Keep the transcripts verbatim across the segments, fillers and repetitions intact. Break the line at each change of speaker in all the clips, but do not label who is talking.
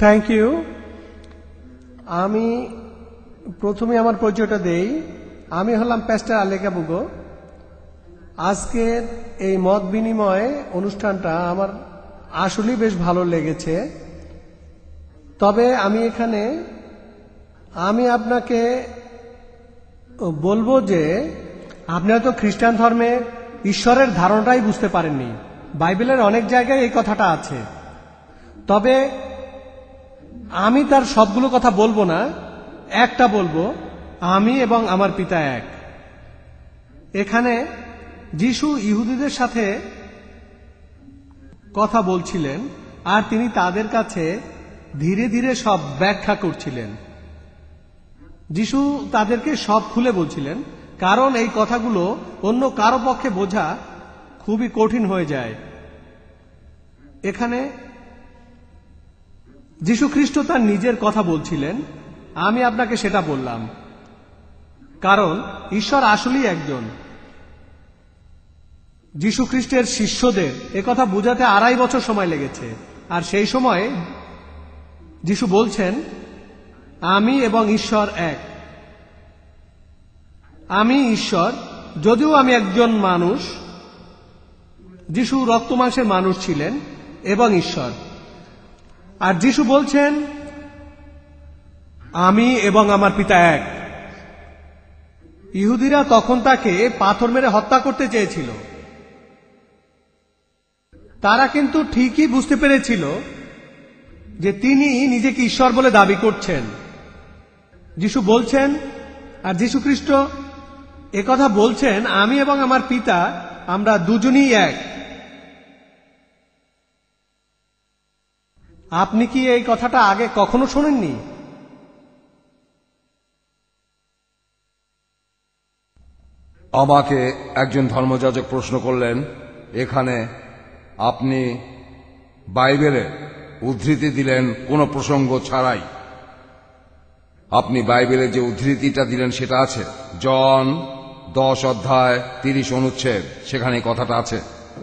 Thank you. আমি প্রথমে আমার পরিচয়টা দেই। আমি হলাম প্যাস্টর আলেকা বুগো। আজকের এই মত বিনিময় অনুষ্ঠানটা আমার আসলেই বেশ ভালো লেগেছে। তবে আমি এখানে আমি আপনাকে বলবো যে আপনি হয়তো খ্রিস্টান ধর্মে ঈশ্বরের ধারণাটাই বুঝতে পারেননি। বাইবেলের অনেক জায়গায় এই কথাটা আছে, তবে আমি তার সবগুলো কথা বলবো না, একটা বলবো, আমি এবং আমার পিতা এক। এখানে যিশু ইহুদিদের সাথে কথা বলছিলেন আর তিনি তাদের কাছে ধীরে ধীরে সব ব্যাখ্যা করছিলেন। যিশু তাদেরকে সব খুলে বলছিলেন, কারণ এই কথাগুলো অন্য কারো পক্ষে বোঝা খুবই কঠিন হয়ে যায়। এখানে যিশু খ্রিস্ট তার নিজের কথা বলছিলেন, আমি আপনাকে সেটা বললাম, কারণ ঈশ্বর আসলেই একজন। যিশু খ্রিস্টের শিষ্যদের একথা বোঝাতে আড়াই বছর সময় লেগেছে, আর সেই সময় যিশু বলছেন আমি এবং ঈশ্বর এক। আমি ঈশ্বর, যদিও আমি একজন মানুষ। যিশু রক্ত মাংসের মানুষ ছিলেন এবং ঈশ্বর। আর যিশু বলছেন আমি এবং আমার পিতা এক। ইহুদিরা তখন তাকে পাথর মেরে হত্যা করতে চেয়েছিল। তারা কিন্তু ঠিকই বুঝতে পেরেছিল যে তিনি নিজেকে ঈশ্বর বলে দাবি করছেন। যিশু বলছেন, আর যিশু খ্রিস্ট একথা বলছেন, আমি এবং আমার পিতা আমরা দুজনই এক। আপনি কি এই কথাটা আগে কখনো শোনেননি?
আমাকে একজন ধর্মযাজক প্রশ্ন করলেন, এখানে আপনি বাইবেলের উদ্ধৃতি দিলেন কোনো প্রসঙ্গ ছাড়াই। আপনি বাইবেলে যে উদ্ধৃতিটা দিলেন সেটা আছে জন দশ অধ্যায় তিরিশ অনুচ্ছেদ, সেখানে এই কথাটা আছে।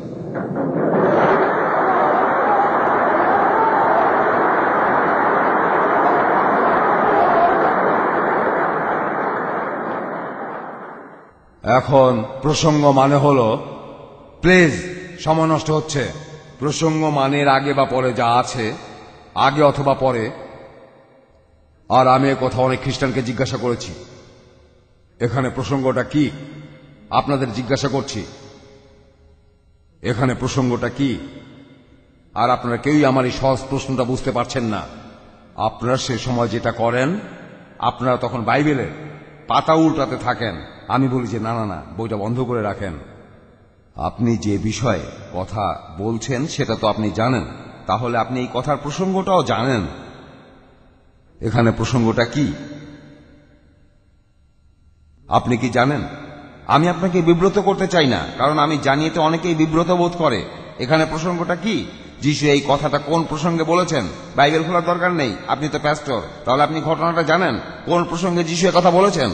এখন প্রসঙ্গ মানে হলো, প্লিজ সময় নষ্ট হচ্ছে। প্রসঙ্গ মানের আগে বা পরে যা আছে, আগে অথবা পরে। আর আমি এ কথা অনেক খ্রিস্টানকে জিজ্ঞাসা করেছি, এখানে প্রসঙ্গটা কি? আপনাদের জিজ্ঞাসা করছি, এখানে প্রসঙ্গটা কি? আর আপনারা কেউই আমার এই সহজ প্রশ্নটা বুঝতে পারছেন না। আপনারা সে সময় যেটা করেন, আপনারা তখন বাইবেলের পাতা উল্টাতে থাকেন। আমি বলি যে না না না, বইটা বন্ধ করে রাখেন। আপনি যে বিষয়ে কথা বলছেন সেটা তো আপনি জানেন, তাহলে আপনি এই কথার প্রসঙ্গটাও জানেন। এখানে প্রসঙ্গটা কি আপনি কি জানেন? আমি আপনাকে বিব্রত করতে চাই না, কারণ আমি জানি তো অনেকেই বিব্রত বোধ করে। এখানে প্রসঙ্গটা কি? যিশু এই কথাটা কোন প্রসঙ্গে বলেছেন? বাইবেল খোলার দরকার নেই, আপনি তো প্যাস্টর, তাহলে আপনি ঘটনাটা জানেন কোন প্রসঙ্গে যিশু এই কথা বলেছেন।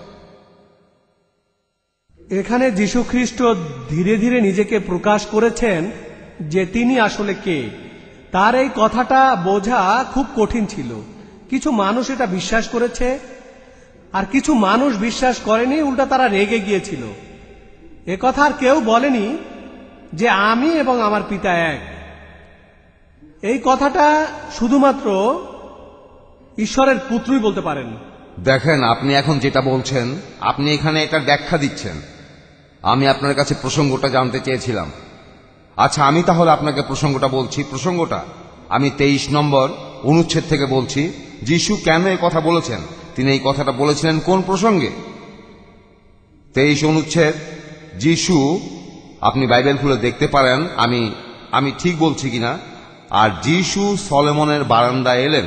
এখানে যিশু খ্রিস্ট ধীরে ধীরে নিজেকে প্রকাশ করেছেন যে তিনি আসলে কে। তার এই কথাটা বোঝা খুব কঠিন ছিল। কিছু মানুষ এটা বিশ্বাস করেছে, আর কিছু মানুষ বিশ্বাস করেনি, উল্টা তারা রেগে গিয়েছিল। এ কথা আর কেউ বলেনি যে আমি এবং আমার পিতা এক। এই কথাটা শুধুমাত্র ঈশ্বরের পুত্রই বলতে পারেন।
দেখেন, আপনি এখন যেটা বলছেন, আপনি এখানে এটার ব্যাখ্যা দিচ্ছেন। আমি আপনার কাছে প্রসঙ্গটা জানতে চেয়েছিলাম। আচ্ছা, আমি তাহলে আপনাকে প্রসঙ্গটা বলছি। প্রসঙ্গটা আমি তেইশ নম্বর অনুচ্ছেদ থেকে বলছি। যিশু কেন এই কথা বলেছেন, তিনি এই কথাটা বলেছিলেন কোন প্রসঙ্গে? তেইশ অনুচ্ছেদ। যিশু, আপনি বাইবেল খুলে দেখতে পারেন আমি আমি ঠিক বলছি কিনা। আর যিশু সলোমনের বারান্দায় এলেন।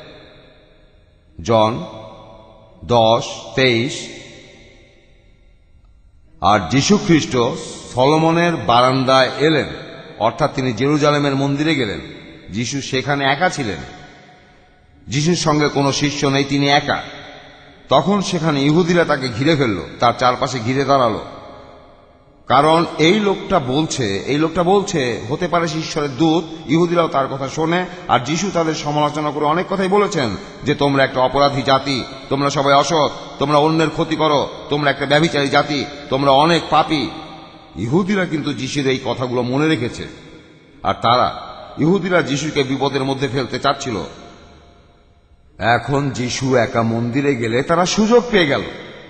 জন দশ তেইশ। আর যিশু খ্রিস্ট সলোমনের বারান্দায় এলেন, অর্থাৎ তিনি জেরুজালেমের মন্দিরে গেলেন। যিশু সেখানে একা ছিলেন, যিশুর সঙ্গে কোনো শিষ্য নেই, তিনি একা। তখন সেখানে ইহুদিরা তাকে ঘিরে ফেলল, তার চারপাশে ঘিরে দাঁড়ালো। কারণ এই লোকটা বলছে এই লোকটা বলছে হতে পারে সে ঈশ্বরের দূত। ইহুদিরাও তার কথা শোনে, আর যিশু তাদের সমালোচনা করে অনেক কথাই বলেছেন যে তোমরা একটা অপরাধী জাতি, তোমরা সবাই অসৎ, তোমরা অন্যের ক্ষতি করো, তোমরা একটা ব্যভিচারী জাতি, তোমরা অনেক পাপী। ইহুদিরা কিন্তু যিশুর এই কথাগুলো মনে রেখেছে, আর তারা ইহুদিরা যিশুকে বিপদের মধ্যে ফেলতে চাচ্ছিল। এখন যিশু একা মন্দিরে গেলে তারা সুযোগ পেয়ে গেল।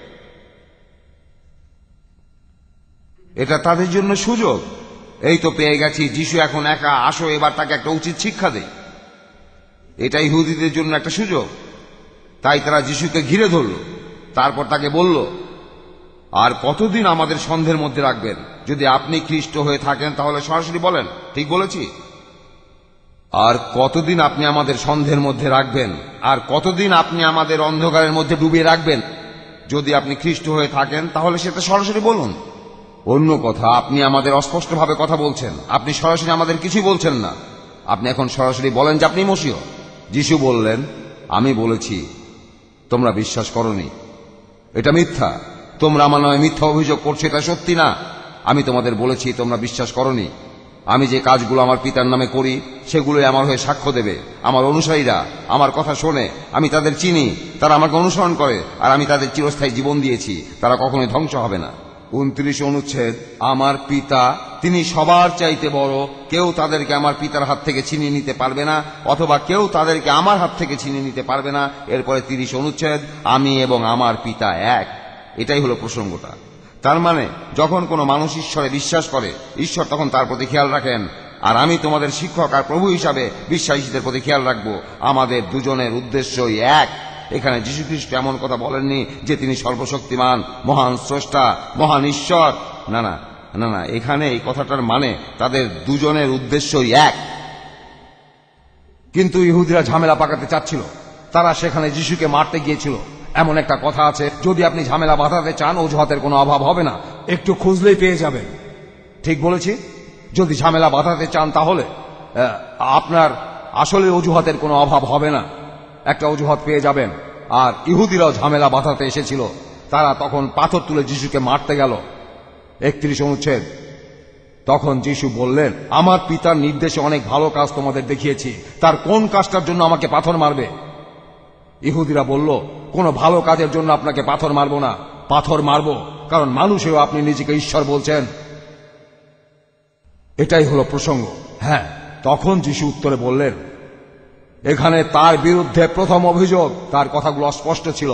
এটা তাদের জন্য সুযোগ। এই তো পেয়ে গেছি, যিশু এখন একা, আসো এবার তাকে একটা উচিত শিক্ষা দেয়। এটা ইহুদিদের জন্য একটা সুযোগ। তাই তারা যিশুকে ঘিরে ধরল, তারপর তাকে বলল, আর কতদিন আমাদের সন্দেহের মধ্যে রাখবেন? যদি আপনি খ্রিস্ট হয়ে থাকেন তাহলে সরাসরি বলেন। ঠিক বলেছি? আর কতদিন আপনি আমাদের সন্দেহের মধ্যে রাখবেন? আর কতদিন আপনি আমাদের অন্ধকারের মধ্যে ডুবিয়ে রাখবেন? যদি আপনি খ্রিস্ট হয়ে থাকেন তাহলে সেটা সরাসরি বলুন। অন্য কথা, আপনি আমাদের অস্পষ্টভাবে কথা বলছেন, আপনি সরাসরি আমাদের কিছুই বলছেন না। আপনি এখন সরাসরি বলেন যে আপনি মসিহ। যিশু বললেন, আমি বলেছি, তোমরা বিশ্বাস করনি। এটা মিথ্যা। তোমরা আমার নামে মিথ্যা অভিযোগ করছো, এটা সত্যি না। আমি তোমাদের বলেছি, তোমরা বিশ্বাস করনি। আমি যে কাজগুলো আমার পিতার নামে করি সেগুলোই আমার হয়ে সাক্ষ্য দেবে। আমার অনুসারীরা আমার কথা শোনে, আমি তাদের চিনি, তারা আমাকে অনুসরণ করে, আর আমি তাদের চিরস্থায়ী জীবন দিয়েছি, তারা কখনোই ধ্বংস হবে না। উনত্রিশ অনুচ্ছেদ, আমার পিতা তিনি সবার চাইতে বড়, কেউ তাদেরকে আমার পিতার হাত থেকে ছিনিয়ে নিতে পারবে না, অথবা কেউ তাদেরকে আমার হাত থেকে ছিনিয়ে নিতে পারবে না। এরপরে তিরিশ অনুচ্ছেদ, আমি এবং আমার পিতা এক। এটাই হলো প্রসঙ্গটা। তার মানে যখন কোনো মানুষ ঈশ্বরে বিশ্বাস করে, ঈশ্বর তখন তার প্রতি খেয়াল রাখেন। আর আমি তোমাদের শিক্ষক আর প্রভু হিসাবে বিশ্বাসীদের প্রতি খেয়াল রাখবো। আমাদের দুজনের উদ্দেশ্যই এক। এখানে যীশু খ্রিস্ট এমন কথা বলেননি যে তিনি সর্বশক্তিমান, মহান স্রষ্টা, মহান ঈশ্বর। না না না না এখানে এই কথাটার মানে তাদের দুজনের উদ্দেশ্যই এক। কিন্তু ইহুদিরা ঝামেলা পাকাতে চাচ্ছিল। তারা সেখানে যিশুকে মারতে গিয়েছিল। এমন একটা কথা আছে, যদি আপনি ঝামেলা বাঁধাতে চান অজুহাতের কোনো অভাব হবে না, একটু খুঁজলেই পেয়ে যাবেন। ঠিক বলেছি? যদি ঝামেলা বাঁধাতে চান তাহলে আপনার আসলে অজুহাতের কোনো অভাব হবে না, একটা অজুহাত পেয়ে যাবেন। আর ইহুদিরাও ঝামেলা বাঁধাতে এসেছিল। তারা তখন পাথর তুলে যিশুকে মারতে গেল। একত্রিশ অনুচ্ছেদ, তখন যিশু বললেন, আমার পিতার নির্দেশে অনেক ভালো কাজ তোমাদের দেখিয়েছি, তার কোন কাজটার জন্য আমাকে পাথর মারবে? ইহুদিরা বলল, কোনো ভালো কাজের জন্য আপনাকে পাথর মারব না, পাথর মারব কারণ মানুষেও আপনি নিজেকে ঈশ্বর বলছেন। এটাই হলো প্রসঙ্গ। হ্যাঁ, তখন যিশু উত্তরে বললেন, এখানে তার বিরুদ্ধে প্রথম অভিযোগ, তার কথাগুলো অস্পষ্ট ছিল।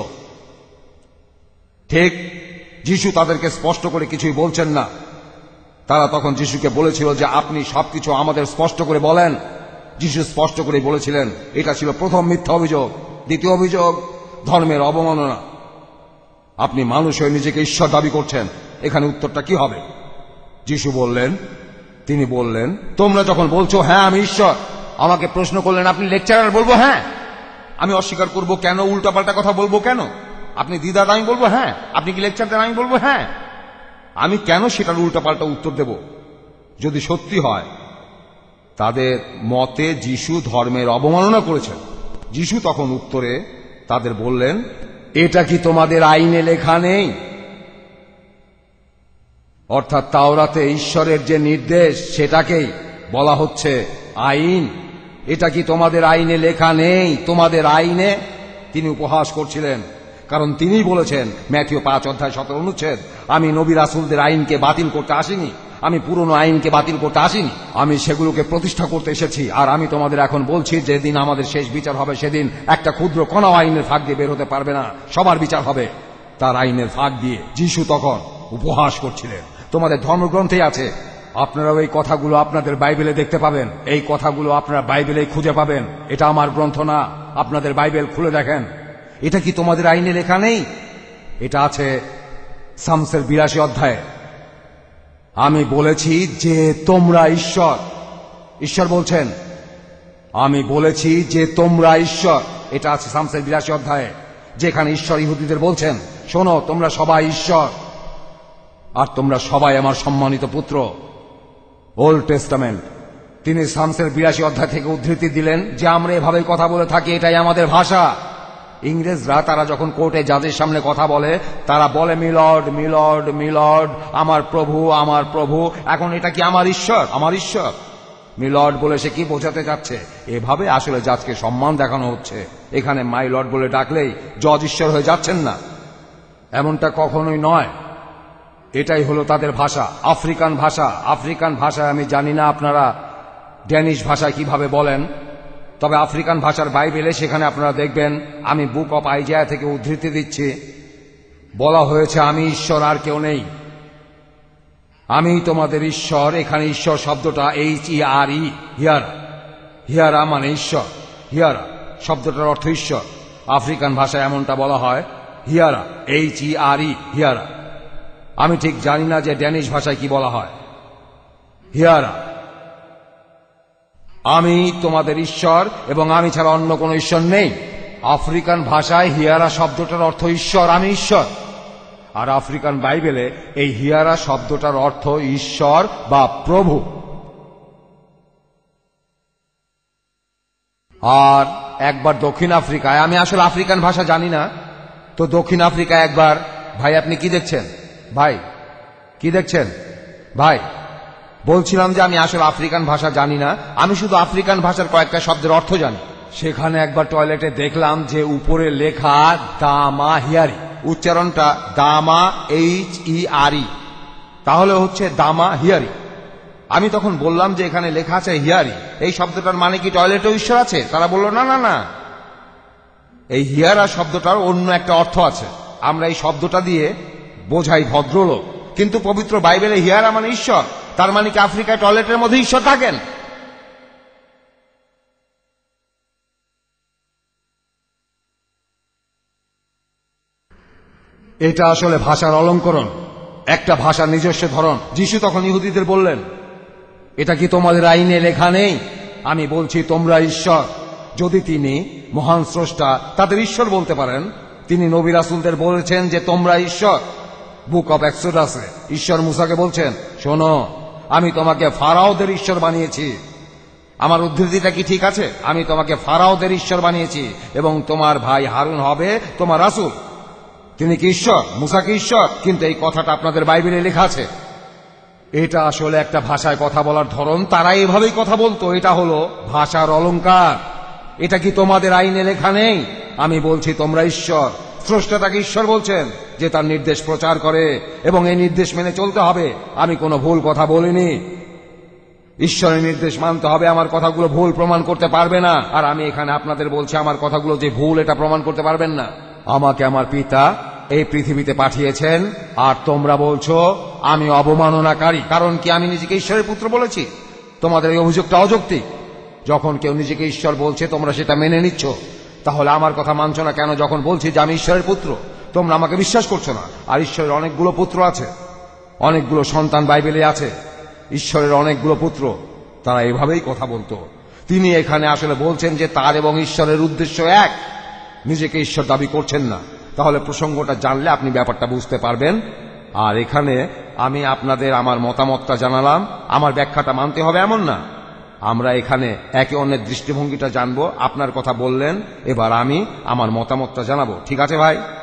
ঠিক, যিশু তাদেরকে স্পষ্ট করে কিছুই বলছেন না। তারা তখন যিশুকে বলেছিল যে আপনি সবকিছু আমাদের স্পষ্ট করে বলেন। যিশু স্পষ্ট করে বলেছিলেন, এটা ছিল প্রথম মিথ্যা অভিযোগ। দ্বিতীয় অভিযোগ, ধর্মের অবমাননা। আপনি মানুষ হয়ে নিজেকে ঈশ্বর দাবি করছেন, এখানে উত্তরটা কি হবে? যিশু বললেন, তিনি বললেন, তোমরা যখন বলছো হ্যাঁ আমি ঈশ্বর, আমাকে প্রশ্ন করলেন আপনি লেকচারার, বলবো হ্যাঁ। আমি অস্বীকার করব কেন? উল্টাপাল্টা কথা বলবো কেন? আপনি দ্বিধা, আমি বলবো হ্যাঁ। আপনি কি লেকচার দেন? আমি বলবো হ্যাঁ। আমি কেন সেটার উল্টাপাল্টা উত্তর দেব? যদি সত্যি হয় তাদের মতে যিশু ধর্মের অবমাননা করেছেন। যিশু তখন উত্তরে তাদের বললেন, এটা কি তোমাদের আইনে লেখা নেই? অর্থাৎ তাওরাতে ঈশ্বরের যে নির্দেশ সেটাকেই বলা হচ্ছে আইন। এটা কি তোমাদের আইনে লেখা নেই? তোমাদের আইনে? তিনি উপহাস করছিলেন, কারণ তিনি বলেছেন ম্যাথিউ পাঁচ অধ্যায় সতেরো অনুচ্ছেদ, আমি নবী রাসূলদের আইনকে বাতিল করতে আসিনি, আমি পুরনো আইনকে বাতিল করতে আসিনি, আমি সেগুলোকে প্রতিষ্ঠা করতে এসেছি। আর আমি তোমাদের এখন বলছি, যেদিন আমাদের শেষ বিচার হবে সেদিন একটা ক্ষুদ্র কণাও আইনের ফাঁক দিয়ে বের হতে পারবে না, সবার বিচার হবে তার আইনের ফাঁক দিয়ে। যিশু তখন উপহাস করছিলেন, তোমাদের ধর্মগ্রন্থেই আছে। আপনারাও এই কথাগুলো আপনাদের বাইবেলে দেখতে পাবেন। এই কথাগুলো আপনারা বাইবেলেই খুঁজে পাবেন। এটা আমার গ্রন্থ না, আপনাদের বাইবেল খুলে দেখেন। এটা কি তোমাদের আইনে লেখা নেই? এটা আছে সামসের বিরাশি অধ্যায়ে। আমি বলেছি যে তোমরা ঈশ্বর। ঈশ্বর বলছেন, আমি বলেছি যে তোমরা ঈশ্বর। এটা আছে সামসের বিরাশি অধ্যায়ে, যেখানে ঈশ্বর ইহুদিদের বলছেন, শোনো তোমরা সবাই ঈশ্বর, আর তোমরা সবাই আমার সম্মানিত পুত্র। Old testament. তিনি সামসের বিরাশি অধ্যায় থেকে উদ্ধৃতি দিলেন যে আমরা এভাবে কথা বলে থাকি, এটাই আমাদের ভাষা। ইংরেজরা তারা যখন কোর্টে জাজের সামনে কথা বলে তারা বলে মিলর্ড মিলর্ড মিলর্ড, আমার প্রভু আমার প্রভু। এখন এটা কি আমার ঈশ্বর? আমার ঈশ্বর মিলর্ড বলে সে কি বোঝাতে যাচ্ছে? এভাবে আসলে জাজকে সম্মান দেখানো হচ্ছে। এখানে মাই লর্ড বলে ডাকলেই জজ ঈশ্বর হয়ে যাচ্ছেন না, এমনটা কখনোই নয়। এটাই হলো তাদের ভাষা, আফ্রিকান ভাষা। আফ্রিকান ভাষায় আমি জানি না আপনারা ড্যানিশ ভাষায় কিভাবে বলেন, তবে আফ্রিকান ভাষার বাইবেলে সেখানে আপনারা দেখবেন, আমি বুক অফ আইজায়া থেকে উদ্ধৃতি দিচ্ছি, বলা হয়েছে আমি ঈশ্বর আর কেউ নেই, আমি তোমাদের ঈশ্বর। এখানে ঈশ্বর শব্দটা এইচ ই আর ই, হিয়ারা। হিয়ারা মানে ঈশ্বর, হিয়ারা শব্দটার অর্থ ঈশ্বর। আফ্রিকান ভাষায় এমনটা বলা হয়, হিয়ারা, এইচ ই আর ই, হিয়ারা। আমি ঠিক জানি না যে ড্যানিশ ভাষায় কি বলা হয়। হিয়ারা, আমি তোমাদের ঈশ্বর এবং আমি ছাড়া অন্য কোনো ঈশ্বর নেই। আফ্রিকান ভাষায় হিয়ারা শব্দটার অর্থ ঈশ্বর, আমি ঈশ্বর। আর আফ্রিকান বাইবেলে এই হিয়ারা শব্দটার অর্থ ঈশ্বর বা প্রভু। আর একবার দক্ষিণ আফ্রিকায়, আমি আসলে আফ্রিকান ভাষা জানি না, তো দক্ষিণ আফ্রিকায় একবার, ভাই আপনি কি দেখছেন? ভাই কি দেখছেন? ভাই বলছিলাম যে আমি আসলে আফ্রিকান ভাষা জানি না, আমি শুধু আফ্রিকান ভাষার কয়েকটা শব্দের অর্থ জানি। সেখানে একবার টয়লেটে দেখলাম যে উপরে লেখা দামা হিয়ারি, উচ্চারণটা দামা এইচ ই আর ই, তাহলে হচ্ছে দামা হিয়ারি। আমি তখন বললাম যে এখানে লেখা আছে হিয়ারি, এই শব্দটার মানে কি টয়লেটেও ঈশ্বর আছে? তারা বলল না না না, এই হিয়ারা শব্দটার অন্য একটা অর্থ আছে, আমরা এই শব্দটা দিয়ে বোঝাই ভদ্রলোক। কিন্তু পবিত্র বাইবেলে হিয়ারা মানে ঈশ্বর, তার মানে কি আফ্রিকায় টয়লেটের মধ্যে ঈশ্বর থাকেন? এটা আসলে ভাষার অলঙ্করণ, একটা ভাষার নিজস্ব ধরন। যিশু তখন ইহুদিদের বললেন, এটা কি তোমাদের আইনে লেখা নেই? আমি বলছি তোমরা ঈশ্বর। যদি তিনি মহান স্রষ্টা, তাদের ঈশ্বর বলতে পারেন। তিনি নবী রাসূলদের বলেছেন যে তোমরা ঈশ্বর। বুক অব এক্সোডাসে ঈশ্বর মুসাকে বলছেন, শোনো আমি তোমাকে ফারাওদের ঈশ্বর বানিয়েছি। আমার উদ্ধৃতিটা কি ঠিক আছে? আমি তোমাকে ফারাওদের ঈশ্বর বানিয়েছি এবং তোমার ভাই হারুন হবে তোমার রাসূল। তিনি কি ঈশ্বর? মুসা কি ঈশ্বর? কিন্তু এই কথাটা আপনাদের বাইবেলে লেখা আছে। এটা আসলে একটা ভাষায় কথা বলার ধরন, তারা এভাবেই কথা বলতো। এটা হলো ভাষার অলংকার। এটা কি তোমাদের আইনে লেখা নেই? আমি বলছি তোমরা ঈশ্বর। স্রষ্টা তাকে ঈশ্বর বলছেন যে তার নির্দেশ প্রচার করে এবং এই নির্দেশ মেনে চলতে হবে। আমি কোনো ভুল কথা বলিনি। ঈশ্বরের নির্দেশ মানতে হবে, আমার কথাগুলো ভুল প্রমাণ করতে পারবে না। আর আমি এখানে আপনাদের বলছি আমার কথাগুলো যে ভুল এটা প্রমাণ করতে পারবেন না। আমাকে আমার পিতা এই পৃথিবীতে পাঠিয়েছেন আর তোমরা বলছো আমি অবমাননাকারী। কারণ কি আমি নিজেকে ঈশ্বরের পুত্র বলেছি? তোমাদের এই অভিযোগটা অযৌক্তিক। যখন কেউ নিজেকে ঈশ্বর বলছে তোমরা সেটা মেনে নিচ্ছ, তাহলে আমার কথা মানছো না কেন? যখন বলছি যে আমি ঈশ্বরের পুত্র, তোমরা আমাকে বিশ্বাস করছো না। আর ঈশ্বরের অনেকগুলো পুত্র আছে, অনেকগুলো সন্তান বাইবেলে আছে। ঈশ্বরের অনেকগুলো পুত্র, তারা এভাবেই কথা বলতো। তিনি এখানে আসলে বলছেন যে তার এবং ঈশ্বরের উদ্দেশ্য এক, নিজেকে ঈশ্বর দাবি করছেন না। তাহলে প্রসঙ্গটা জানলে আপনি ব্যাপারটা বুঝতে পারবেন। আর এখানে আমি আপনাদের আমার মতামতটা জানালাম, আমার ব্যাখ্যাটা মানতে হবে এমন না। আমরা এখানে একে অন্যের দৃষ্টিভঙ্গিটা জানবো। আপনার কথা বললেন, এবার আমি আমার মতামতটা জানাবো। ঠিক আছে ভাই?